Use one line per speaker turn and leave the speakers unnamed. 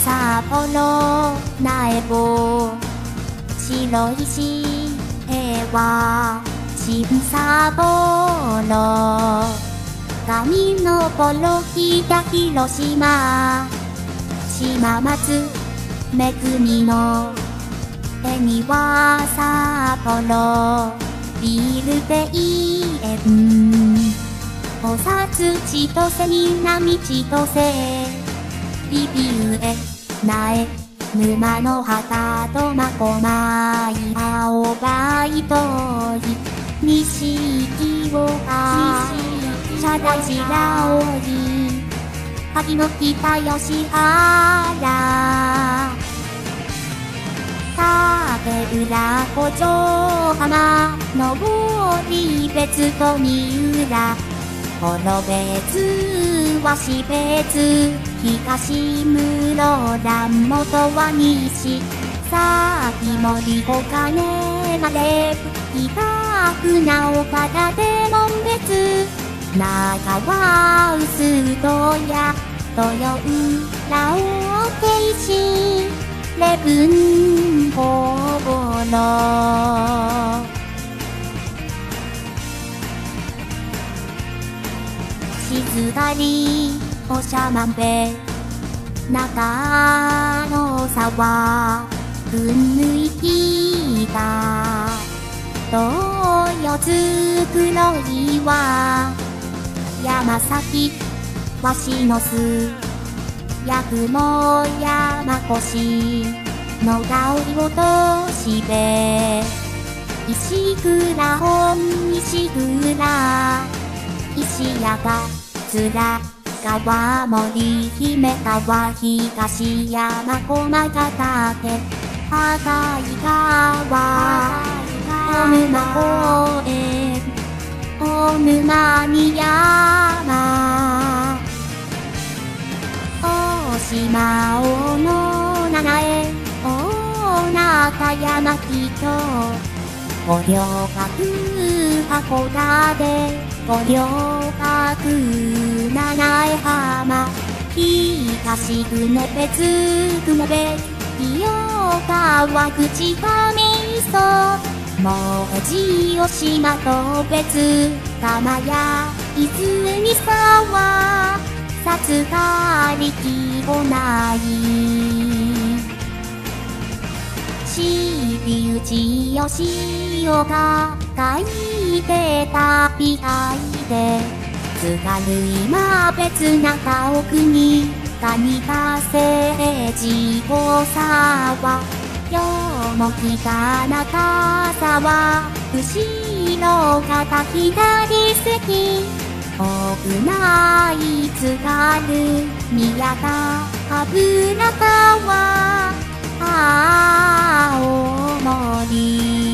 札幌苗穂白石平和新札幌上の幌北広島島松めぐみの手には札幌ビール庭園おさつ千歳南千歳ビビウエ苗沼の旗とまこまい青バイトイ西清岡社大寺青い萩の北吉原竹浦古城浜登別と三浦幌別和標別東室蘭本は西崎森小金まで北区直方で門別中は臼戸や豊浦を京市礼文ほぼの静かにおしゃまんべ中の沢くんぬいきた豊津黒岩山崎わしの巣八雲山越の香りをとしべ石倉本石倉石屋がつら川森姫川東山駒ヶ岳赤井川大沼公園大沼に山大島大野七重大中山人五稜郭函館五稜郭七重浜東久根別久米別伊予川口上磯門司大島と別玉屋伊豆三沢薩賀力小内尻内吉岡海で旅海で津軽今別中奥に蟹田政治大沢よも北中沢後ろ肩左関奥内津軽宮田油川青森